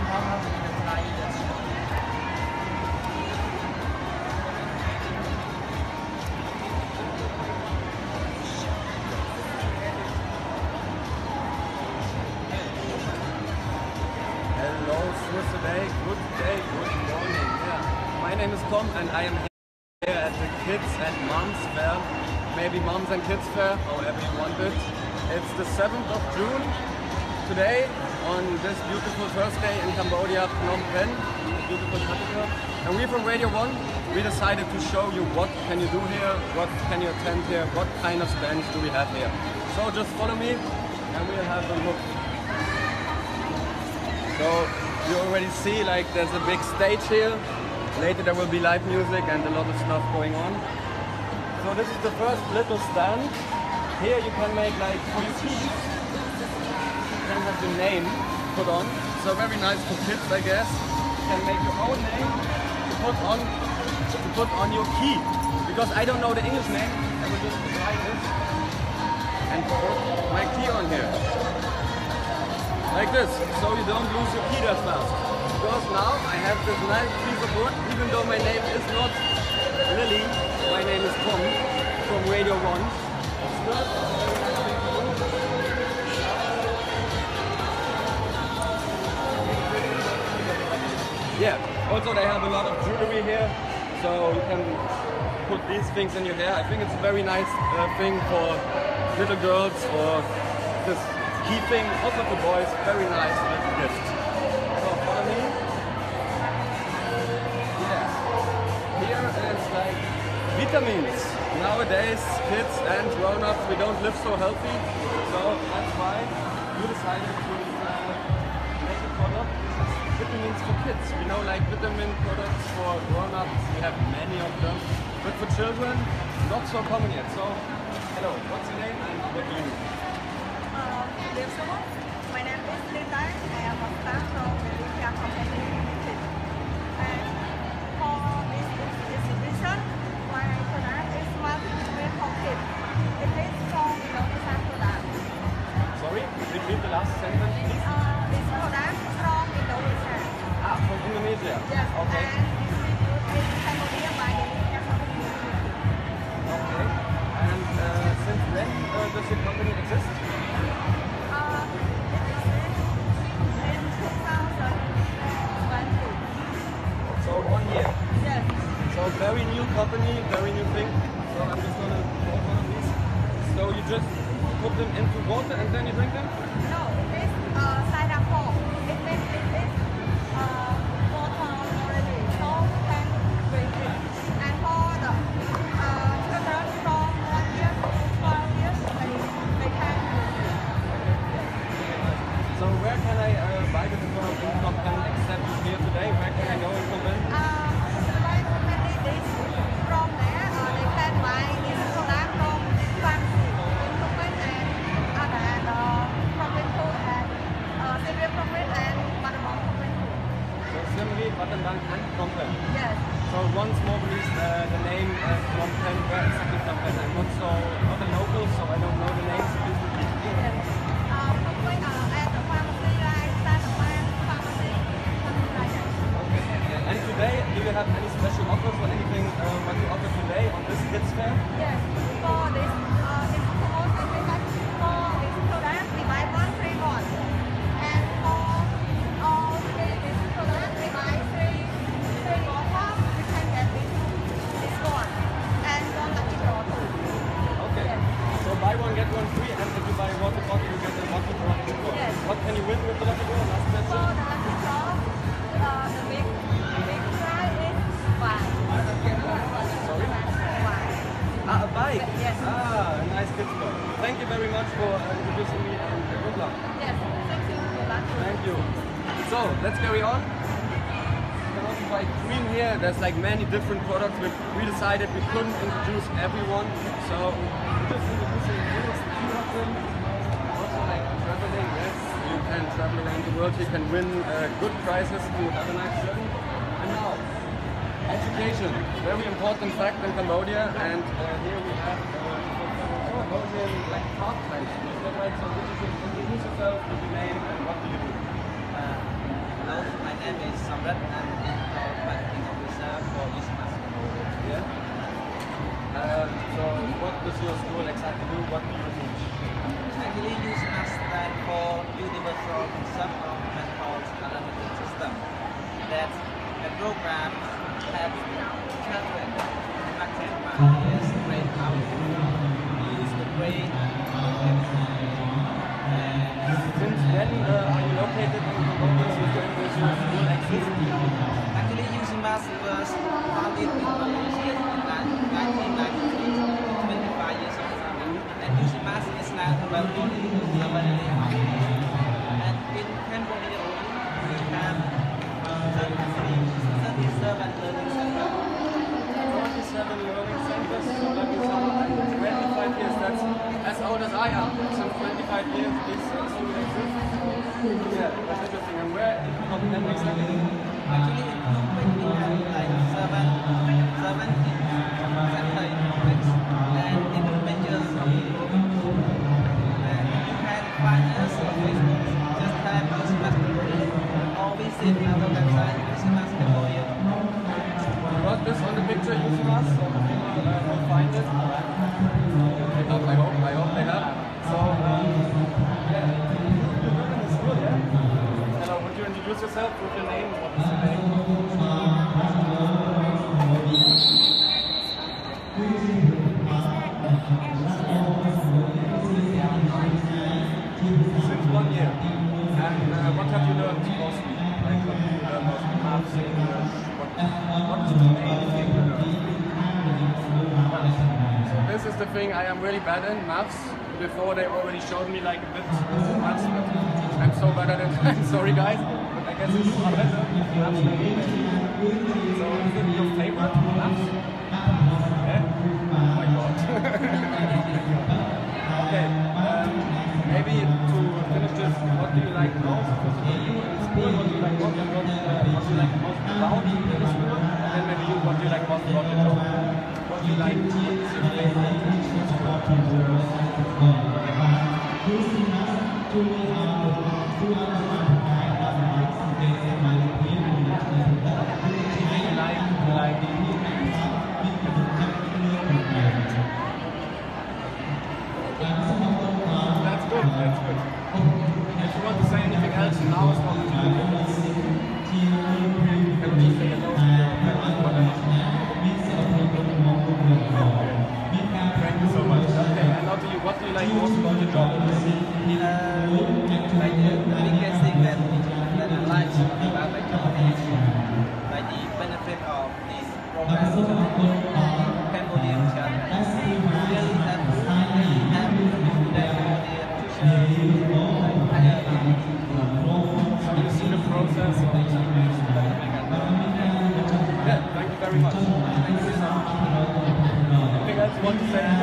Good day, good morning. Yeah. My name is Tom and I am here at the Kids and Moms Fair, maybe Moms and Kids Fair, however you want it. It's the 7th of June, today, on this beautiful first day in Cambodia, Phnom Penh, the beautiful capital. And we from Radio 1, we decided to show you what can you do here, what can you attend here, what kind of stands do we have here. So just follow me and we'll have a look. So you already see like there's a big stage here. Later there will be live music and a lot of stuff going on. So this is the first little stand. Here you can make like for your keys. You can have your name put on. So very nice for kids, I guess. You can make your own name to put on your key. Because I don't know the English name, I will just try this and put my key on here. Like this, so you don't lose your key that fast. Because now I have this nice piece of wood, even though my name is not Lily, my name is Tom from Radio 1. Yeah, also they have a lot of jewelry here, so you can put these things in your hair. I think it's a very nice thing for little girls or this key thing, also for boys, very nice little gift. So follow me. Yeah. Here is like vitamins. Nowadays, kids and grown-ups, we don't live so healthy. So that's why we decided to make a product. This is vitamins for kids. We know like vitamin products for grown-ups, we have many of them. But for children, not so common yet. So, hello, what's your name and what do you do? My name is Linda. I am a staff from the Lydia Company Limited. And for this exhibition, my product is multi-grade for kids. It is from Indonesian product. Sorry, repeat the last sentence, please. This product from Indonesia. Ah, from Indonesia? Yes. Okay. And distributed in Cambodia by the Lydia Company Limited. Okay. And since when does your company exist? So 1 year. Yes. So very new company, very new thing. So I'm just gonna hold one of these. So you just put them into water and then you drink them? No, it's cider form. It means it is water already, so you can drink it. And for the children from 1 year to 12 years, they can drink it. So where can I buy this product in Phnom Penh except here today? Where can I go in Phnom Penh? From there, they can buy this product from pharmacy in Phnom Penh and from Food and Cereal Progress and Battambang Phnom Penh. So Simri, Battambang and Phnom Penh. Yes. So once more please the name Phnom Penh, where exactly Phnom Penh? I'm not a local, so I don't know the names. Please repeat. Yes. Phnom Penh at the pharmacy like Battambang Pharmacy, something like that. Okay. And today, do you have any special offers or anything what you offer today on this kids fair? Yes. For this promotion, we have for this product, we buy 1 free 1. And for all this product, we buy 3 water, we can get this one. And 1 lucky draw too. Okay. Yes. So buy one get one free, and if you buy a water bottle, you get a lucky draw. Yes. What can you win with the lucky draw? Last question. For the lucky draw, the big prize is 1. Sorry? 1. Ah, a bike. Yes. Ah, a nice kids toy. Thank you very much for introducing me and good luck. Yes. Thank you. Good luck. Thank you. So let's carry on. You can also buy cream here. There's like many different products. We decided we couldn't introduce everyone, so we're just introducing few of them. Also like traveling. Yes, you can travel around the world. You can win good prizes to have a nice journey. And now, education, very important fact in Cambodia. And here we have Cambodian like part time. Is that right? So this is introduce yourself with your name and what do you do? Brett, and marketing officer for UCMAS. Yeah. So what does your school exactly do? What do you teach? Actually, UCMAS stands for Universal Concept of Mental Unlimited System. That's a program that children affected by this brain power use the brain. Since when are you located in Columbus? Does your school exist? Actually, UCMAS was founded in Malaysia in 1993, 25 years ago. And UCMAS is now available in globally. And in Cambodia we have 37 learning centers. 47 learning centers, so that is like 25 years. That's as old as I am. So 25 years this school exists. Yeah, that's interesting. And where in Vietnam exactly? Actually, in Phnom Penh we have like seven centers in Phnom Penh and in Malaysia. And you can find us on Facebook. Just type UCMAS Cambodia or visit our website UCMAS Cambodia. Got this on the picture, UCMAS, so the people will find it. I hope they have. So, yeah, you live in the school, yeah? Hello, would you introduce yourself with your name? What is your name? Since 1 year. And what have you learned mostly? Like, what did you learn mostly? Maths, English? What is the main thing you learned? So this is the thing I am really bad in, maths. Before they already showed me like a bit maths, but I'm so bad at it. I'm sorry guys, but I guess you are better in maths than me. So is it your favorite maths? Yeah? Oh my god. Okay, maybe to finish this, what do you like most? First of all, you in school, what do you like most? And what do you like most about in the school? And then maybe you, what do you like most about your job? What do you like in your favorite in school? That's good, that's good. If you want to say anything else, now is not the time. Can we say hello to your parents, whatever? Thank you so much. Okay, and now to you, what do you like most about your job? Like the biggest thing that I like about my job is like the benefit of this program to Cambodian children. Really have So you see the process of developing and yeah, thank you very much. Thank you so much. Anything else you want to say?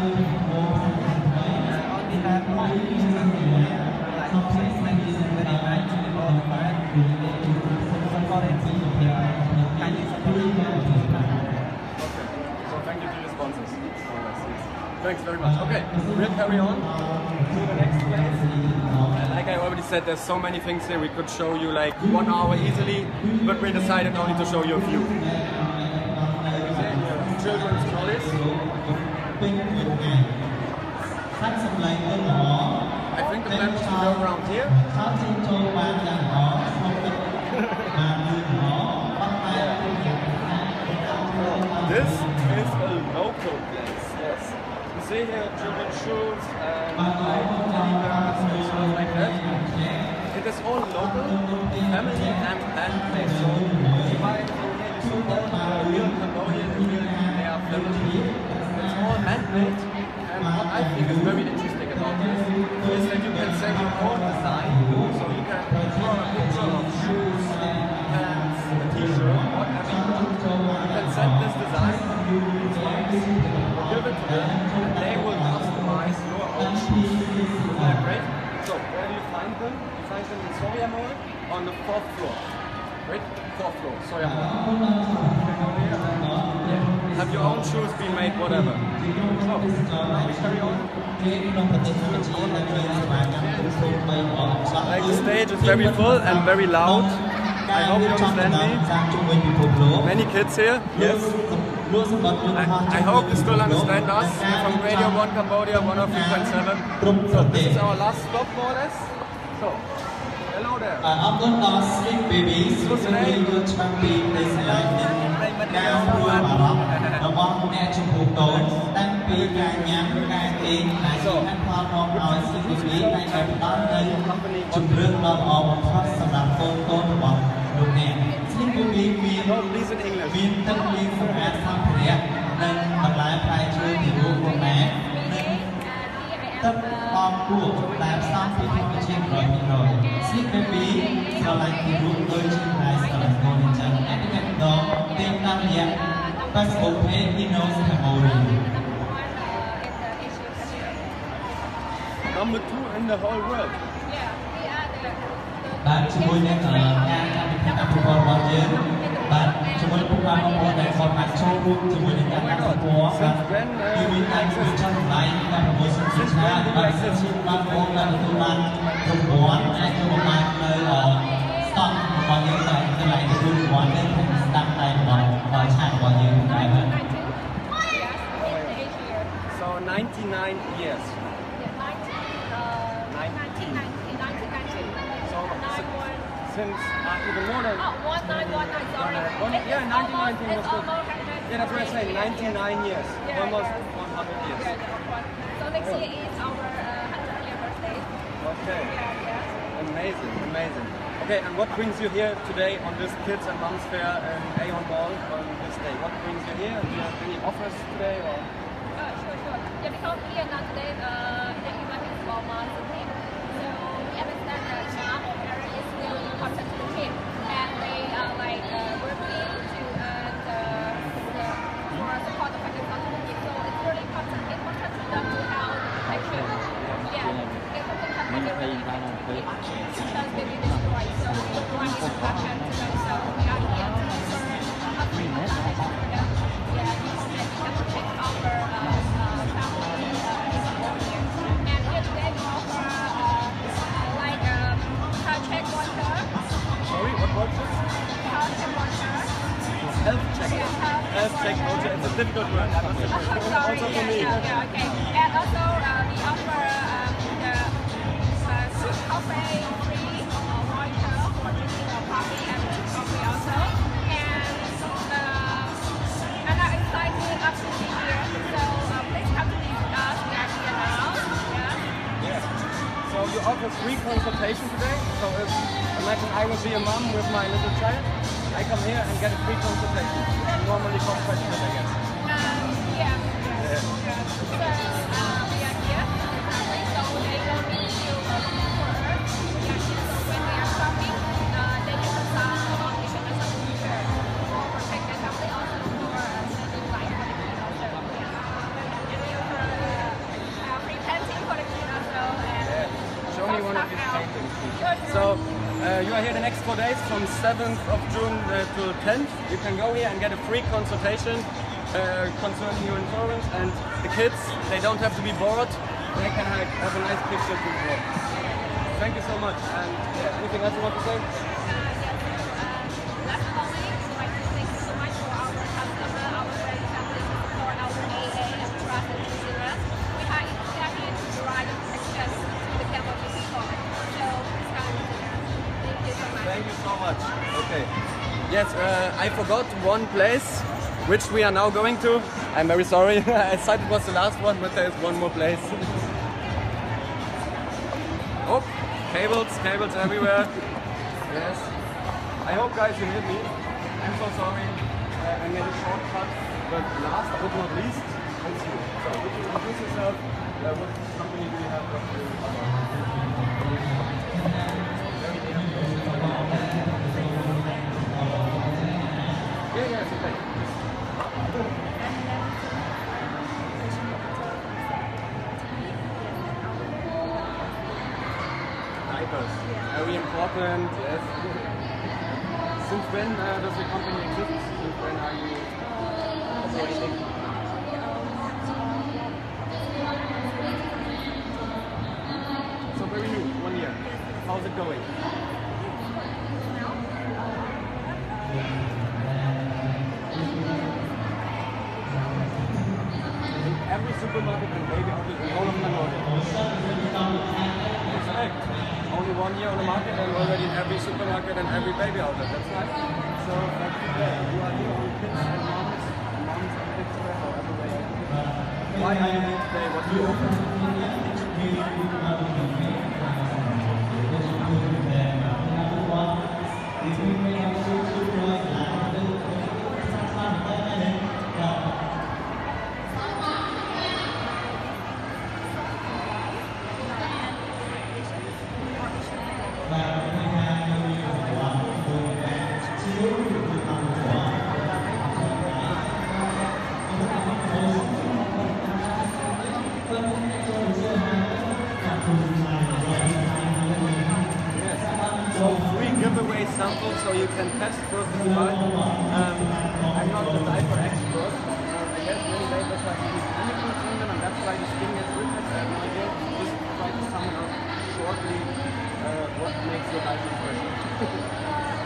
on behalf of I'd like to say thank you very much to all the parents supporting kindly supporting Okay, so thank you to your sponsors. Thanks very much. Okay, we'll carry on to the next place. Like I already said, there's so many things here. We could show you like 1 hour easily, but we decided only to show you a few. Children's toys. I think the plan was to go around here. This is a local place, yes. You see here children's shoes and like teddy bears and stuff like that. It is all local, family and place. So you buy it from here, you see all real Cambodian, they are family. It's all handmade, and what I think is very interesting about this is that you can send your own design. So you can draw a picture of shoes, pants, a t-shirt, whatever you want. You can send this design to clients, give it to them, and they will customize your own shoes. Isn't that great? So where do you find them? You find them in Soria Mall on the 4th floor. Right? 4th floor, Soria Mall. You can go there and have your own shoes be made, whatever. So, now we carry on. Like the stage is very full and very loud. I hope you understand me. Many kids here. Yes. I hope you still understand us. We're from Radio 1 Cambodia, 103.7. So this is our last stop for us. So, hello there. អរគុណដល់ Sleep Babies គឺយើងយកឆ្នាំពីនៃស្លាយនឹងការរួបអារម្មណ៍របស់អ្នកចំពោះតូនតាំងពីការញ៉ាំការលេងដែលជាហេតុផលមកឲ្យ Sleep Babies តែតែផ្ដល់នូវជំរឿនដ៏ល្អបំផុតសម្រាប់កូនរបស់លោកអ្នក Sleep Babies មានទឹកលេងសម្រាប់សម្ភារៈនិងបន្លែផ្លែឈើពីរូបរបស់ម៉ែនិងទឹកអមគួរដែលផ្សំពីធម្មជាតិ100%Sleep Baby ស្រឡាញ់ពីរូបដូចជាផ្លែស្រឡាញ់កូនអញ្ចឹងតែពីម្ដងទីតាមរយៈ Facebook page Inos Cambodia Number 2 in the whole world. បាទជាមួយនឹងការកម្មវិធីអភិវឌ្ឍរបស់យើងបាទជាមួយពុកម៉ែបងប្អូនដែលគាត់បានចូលរួមជាមួយនឹងការអភិវឌ្ឍបាទគឺមានការជួយចំណែកការប្រមូលសិទ្ធិឆ្នាំបាទសិទ្ធិបងប្អូនដែលទទួលបានរង្វាន់អាចចូលមកបាននៅស្តង់របស់យើងតែកន្លែងទទួលរង្វាន់នៅក្នុងស្តាប់តែរបស់ឆាតរបស់យើងដែរបាទ So 99 years. 1990. Since even more than 1919, sorry. yeah, 1919 was good. Yeah, that's what I say. 99 years, almost 100 years. So next year is our 100th birthday. Okay. Amazing, amazing. Okay, and what brings you here today on this Kids and Moms Fair in Aeon Mall on this day? What brings you here? Do you have any offers today? Or? Sure. Yeah, because here now today the event is for moms and kids. So we understand that child or parent is really important to the kid, and they are like working to for support the financial to the kid. So it's really important to them to have action. Yeah, it's something that they really because they need this right. So we provide instruction to them. So we are here to help them for them. Yeah, we have to take over family here. And here today we offer like health check water. Sorry, what was this? Health check water. Health check. Health check. Okay, it's a difficult word. Sorry, Also for me. yeah, okay. And also we offer the sweet coffee free water for drinking or coffee and coffee also. And another exciting activity here. So please come to visit us. We are here now. Yeah. So you offer free consultation today. So if imagine I will be a mom with my little child, I come here and get a free consultation. Normally competitive, I guess. Yeah. So we are here. So they will meet you first. We are here. So when they are shopping, they can consult on different future for protect their family also for living life for the kid also. And we offer free painting for the kid also. And Show me one of these paintings. Sure. So you are here the next 4 days from 7th of June to 10th. You can go here and get a free consultation concerning your insurance, and the kids, they don't have to be bored. They can have a nice picture to draw. Thank you so much. And yeah, anything else you want to say? Last but not least, I'd like to thank you so much for our customer, our friends, family, for our AA and trust and considerance. We are here to provide access to the Cambodia people. So please come and visit us. Thank you so much. Thank you so much. Okay. Yes, I forgot one place which we are now going to. I'm very sorry. I thought it was the last one, but there's one more place. Oh, cables everywhere. Yes. I hope guys you hear me. I'm so sorry. I made a shortcut. But last but not least, it's you. So would you introduce yourself? What company do you have? Yeah, it's okay. Diapers. Very important, yes. Since when does your company exist? Since when are you operating? So very new, 1 year. How's it going? supermarket and baby outlet in all of Cambodia. Correct. Only 1 year on the market and already in every supermarket and every baby outlet. That's nice. So like you are here on kids and moms and kids wear however way. Why are you here today? What do you offer? So free giveaway samples so you can test first if you like. I'm not the diaper expert. I guess many diapers have these chemicals in them and that's why the skin gets ripped. I have no idea. Just try to sum it up shortly what makes your diaper fresh.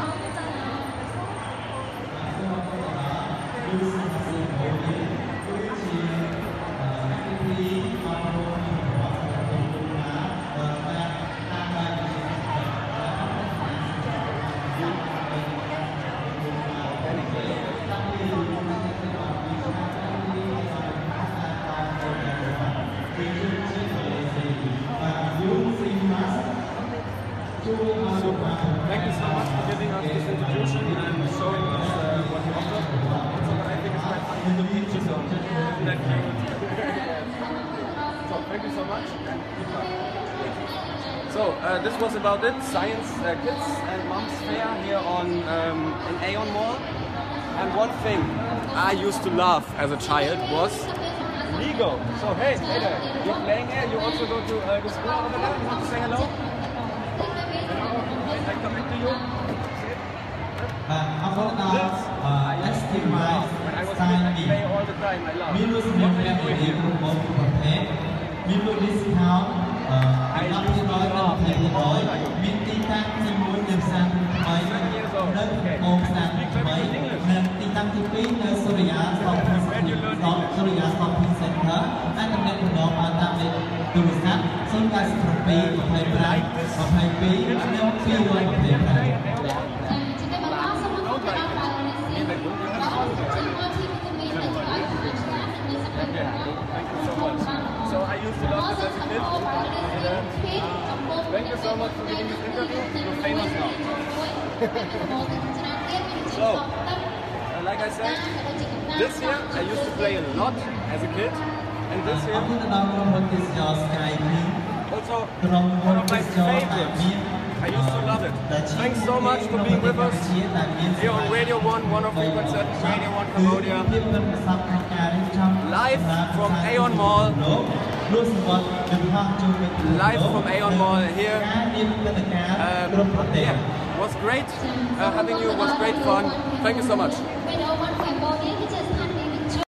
Thank you so much for giving us this introduction and showing us what you offer. Also, what I think is quite funny with the pictures on that cute. So, thank you so much and goodbye. So, this was about it. Science Kids and Moms Fair here on in Aeon Mall. And one thing I used to love as a child was Lego. So, hey there, you're playing here. You also go to the school over there. You want to say hello? I come back to you. estimate When I was a kid, I play all the time. I love. What are you doing here? discount មានទីតាំងទី1នៅផ្សារថ្មីនៅអូផ្សារថ្មីនិងទីតាំងទី2នៅសូរិយា Shopping Center អាចតំណែងម្ដងបានតាមលេខទូរស័ព្ទ 097 22 22 និង Thank you so much. So I used to love this as a kid. Thank you so much for giving this interview. You're famous now. So, like I said, this year I used to play a lot as a kid, and this year also one of my favorites. I used to love it. Thanks so much for being with us here on Radio 1, 103.7 Radio 1 Cambodia. Live from Aeon Mall. Live from Aeon Mall here. Yeah, was great having you. Was great fun. Thank you so much.